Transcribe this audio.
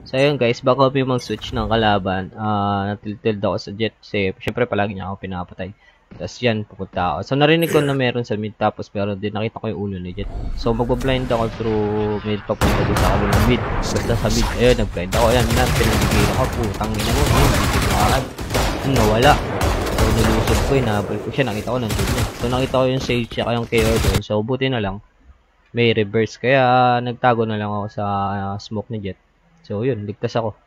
So, ayun guys, bago kami mag-switch ng kalaban, natiltild ako sa jet kasi syempre palagi niya ako pinapatay. Tapos yan, pupunta ako. So, narinig ko na meron sa mid, tapos meron din, nakita ko yung ulo ni Jet. So, magbablind ako through mid, papunta doon sa kabilang mid. Basta sa mid, ayun, nag-blind ako. Yan, pinagigil ako, putang ina mo, ayun, hindi ko makarad. Nawala. So, nilusog ko, inahabol ko siya, nakita ko nandun niya. So, nakita ko yung Sage, tsaka yung KO doon. So, buti na lang, may reverse. Kaya, nagtago na lang ako sa smoke ni Jet. So, yun, ligtas ako.